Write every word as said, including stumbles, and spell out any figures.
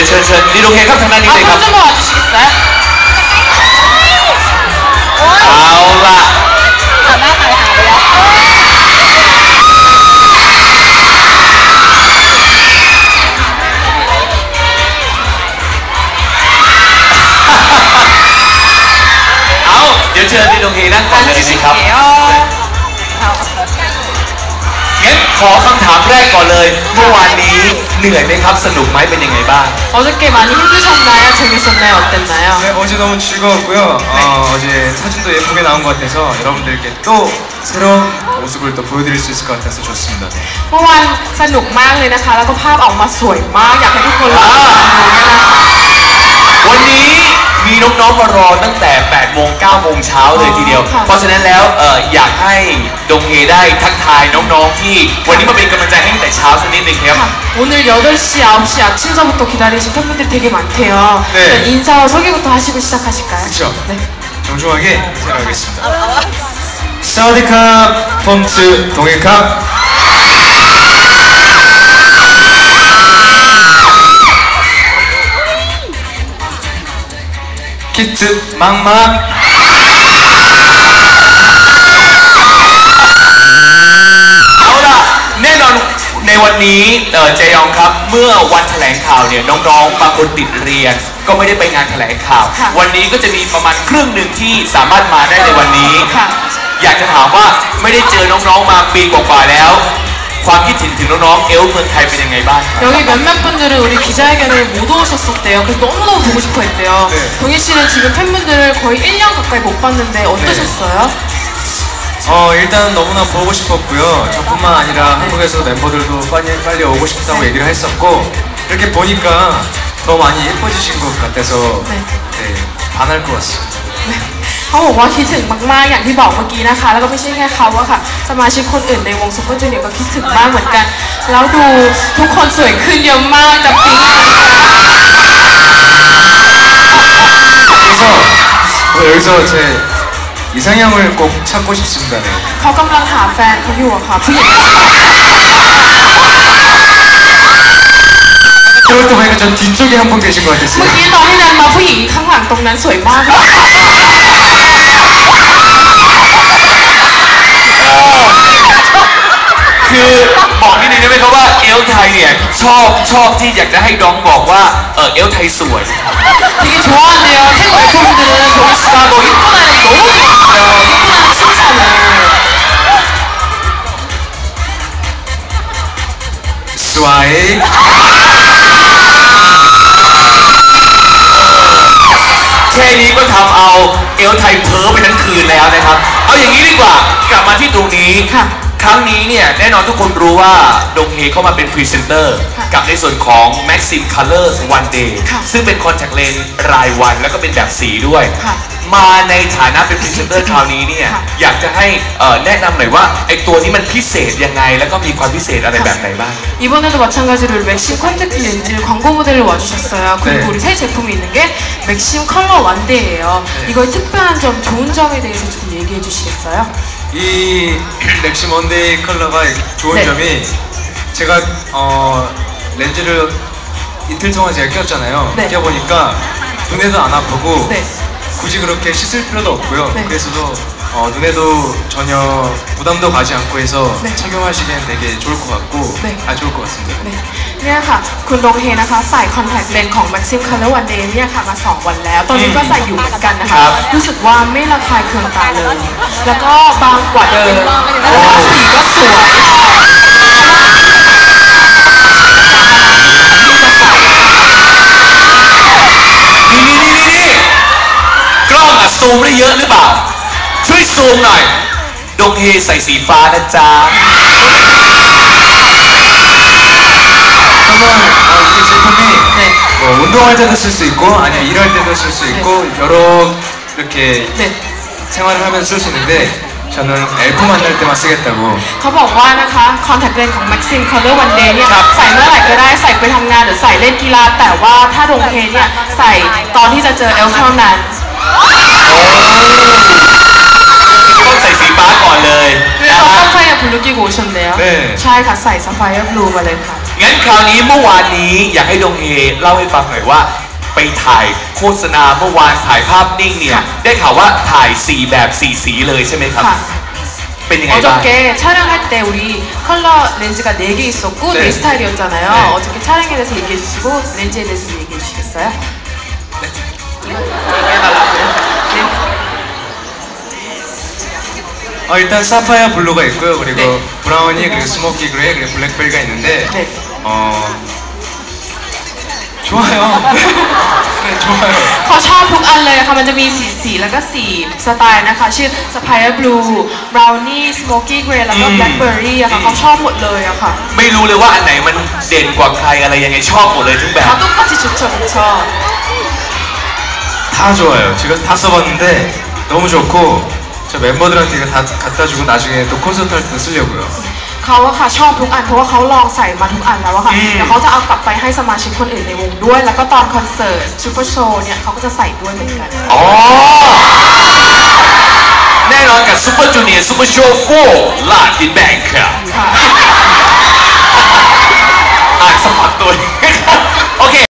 เชิญเชิญนี่โอเคครับทางด้านนี้เลยครับเอาล่ะหันหน้าไปหาไปแล้วเอาเดี๋ยวเชิญนี่โอเคนั่งก่อนเลยนะครับงั้นขอคำถามแรกก่อนเลยเมื่อวานนี้เหนื่อยไหมครับสนุกไหมเป็นยังไงบ้าง 어저께많이힘드셨나요재밌었나요어땠나요 네, 어제 너무 즐거웠고요. 네. 어, 어제 사진도 예쁘게 나온 것 같아서 여러분들께 또 새로운 모습을 또 보여드릴 수 있을 것 같아서 좋습니다. เมื่อวานสนุกมากเลยนะคะแล้วก็ภาพออกมาสวยมากอยากให้ทุกคนรอดูนะคะวันนี้มีน้องๆมารอตั้งแต่แปดโมงเก้าโมงเช้าเลยทีเดียวเพราะฉะนั้นแล้วเอออยากให้ดงเฮได้ทักทายน้องๆที่วันนี้มาเป็นกำลังใจให้ตั้งแต่เช้าสักนิดนึงครับ 오늘 여덟 시, 아홉 시 아침서부터 기다리신 팬분들이 되게 많대요. 네. 인사와 소개부터 하시고 시작하실까요? 그렇죠. 네. 정중하게 인사하겠습니다. 사와디캅, 폼츠, 동해캅. 키트, 막막. เอาล่ะแน่นอนในวันนี้เออเจยองครับเมื่อวันแถลงข่าวเนี่ยน้องๆบางคนติดเรียนก็ไม่ได้ไปงานแถลงข่าววันนี้ก็จะมีประมาณครึ่งหนึ่งที่สามารถมาได้ในวันนี้อยากจะถามว่าไม่ได้เจอน้องๆมาปีกว่าๆแล้วความคิดถึงถึงน้องๆเอลเมืองไทยเป็นยังไงบ้าง 여기 몇몇 분들은 우리 기자회견에 못 오셨었대요. 그래서 너무너무 보고 싶어 했대요. 네. 동희 씨는 지금 팬분들을 거의 일 년 가까이 못 봤는데 어떠셨어요? 네. 어 일단 너무나 보고 싶었고요. 저뿐만 아니라 네. 한국에서 멤버들도 빨리 빨리 오고 싶다고 네. 얘기를 했었고 이렇게 보니까 더 많이 예뻐지신 것 같아서 네. 네, 반할 것 같습니다. 네. เขาบอกว่าคิดถึงมากๆอย่างที่บอกเมื่อกี้นะคะแล้วก็ไม่ใช่แค่เขาอะค่ะสมาชิกคนอื่นในวงซุปเปอร์จูเนียร์ก็คิดถึงมากเหมือนกันแล้วดูทุกคนสวยขึ้นเยอะมากจะปิ๊ง 그래서 여기서 제 이상형을 꼭 찾고 싶습니다. 네. เขากำลังหาแฟนเขาอยู่อะค่ะผู้หญิง 저럴 때 보니까 전 뒤쪽에 한 분 계신 것 เมื่อ 같았어요. กี้ตอนที่เดินมาผู้หญิงข้างหลังตรงนั้นสวยมากเลยคือบอกนิดนึงได้ไหมครับว่าเอลไทยเนี่ยชอบชอบที่อยากจะให้น้องบอกว่าเออเอลไทยสวย 되게 좋아한대요. 태국 멤버분들은 동희 씨가 너 이쁘다는 너무 좋아해요. 이쁘다는 칭찬을. 스와이. แค่นี้ก็ทำเอาเอลไทยเพ้อไปทั้งคืนแล้วนะครับเอาอย่างนี้ดีกว่ากลับมาที่ตรงนี้ครั้งนี้เนี่ยแน่นอนทุกคนรู้ว่าดงเฮเข้ามาเป็นพรีเซนเตอร์กับในส่วนของ Maxim Colors One Day ซึ่งเป็นคอนแทคเลนส์รายวันแล้วก็เป็นแบบสีด้วยมาในฐานะเป็นพรีเซนเตอร์คราวนี้เนี่ยอยากจะให้แนะนำหน่อยว่าไอตัวนี้มันพิเศษยังไงแล้วก็มีความพิเศษอะไรแบบไหนบ้าง 이번에도 마찬가지로 맥심 컨택트 렌즈 광고 모델로 와주셨어요. 그리고 우리 새 제품이 있는 게 맥심 컬러 원데이예요. 이거의 특별한 점, 좋은 점에 대해서 좀 얘기해 주시겠어요? 이 맥심 원데이 컬러가 좋은 네. 점이 제가 어, 렌즈를 이틀 동안 제가 꼈잖아요. 네. 껴보니까 눈에도 안 아프고 네. 굳이 그렇게 씻을 필요도 없고요. 네. 그래서도 어, 눈에도 전혀 부담도 가지 않고 해서 네. 착용하시기엔 되게 좋을 것 같고 네. 아 좋을 것 같습니다. 네. เนี่ยค่ะคุณดงเฮนะคะใส่คอนแทคเลนส์ของ Maxim Color One Day เนี่ยค่ะมาสองวันแล้วตอนนี้ก็ใส่อยู่เหมือนกันนะคะรู้สึกว่าไม่ระคายเคืองตาเลยแล้วก็บางกว่าเดิมแล้วก็สีก็สวยนี่นี่นี่นี่กล้องอะซูมได้เยอะหรือเปล่าช่วยซูมหน่อยดงเฮใส่สีฟ้านะจ๊ะ 한번 어, 이 제품이 네. 뭐 운동할 때도 쓸 수 있고 아니면 일할 때도 쓸 수 있고 네. 여러 이렇게 네. 생활을 하면서 쓸 수 있는데 저는 엘프 만날 때만 쓰겠다고 เขาบอกว่านะคะคอนแทคเลนส์ของ Maxim Color One Day เนี่ยใส่เมื่อไหร่ก็ได้ใส่ไปทำงานหรือใส่เล่นกีฬาแต่ว่าถ้าดงเฮเนี่ยใส่ตอนที่จะเจอเอลเท่านั้นต้องใส่สีฟ้าก่อนเลยเขาต้องไฟบลู끼고 오셨네요. 네. ใช่ค่ะใส่ Sapphire Blue มาเลยค่ะงั้นคราวนี้เมื่อวานนี้อยากให้ดงเฮเล่าให้ฟังหน่อยว่าไปถ่ายโฆษณาเมื่อวานถ่ายภาพนิ่งเนี่ยได้ข่าวว่าถ่ายสี่แบบสี่สีเลยใช่ไหมครับเป็นยังไงบ้าง 어저께 촬영할 때 우리 컬러 렌즈가 네 개 있었고 네. 네 스타일이었잖아요. 네. 어저께 촬영에 대해서 얘기해 주시고 렌즈에 대해서 얘기해 주시겠어요? 네. 얘기해달라고요? 네. 어, 일단 사파이어 블루가 있고요. 그리고 네. 브라우니 그리고 스모키 그레이 그리고 블랙베리가 있는데 네. 어 좋아요. 네, 좋아요. เขาชอบทุกอันเลยค่ะมันจะมีสีสีแล้วก็สีสไตล์นะคะชื่อ Sapphire Blue Brownie Smoky Grey แล้วก็ Blackberry อะค่ะเขาชอบหมดเลยอะค่ะไม่รู้เลยว่าอันไหนมันเด่นกว่าใครอะไรยังไงชอบหมดเลยทุกแบบเขา똑같이 좋죠 그쵸? 다 좋아요. 제가 다 써봤는데 너무 좋고 저 멤버들한테 이거 다 갖다 주고 나중에 또 콘서트 할 때 쓰려고요. เขาอะค่ะชอบทุกอันเพราะว่าเขาลองใส่มาทุกอันแล้วอะค่ะอืมแล้วเขาจะเอากลับไปให้สมาชิกคนอื่นในวงด้วย แล้วก็ตอนคอนเสิร์ตซูเปอร์โชว์เนี่ยเขาก็จะใส่ด้วยเหมือนกันอ๋อแน่นอนกับซูเปอร์จูเนียร์ซูเปอร์โชว์โฟร์ลาดินแบงค์ครับค่ะอ่านสมัครตัวเองโอเค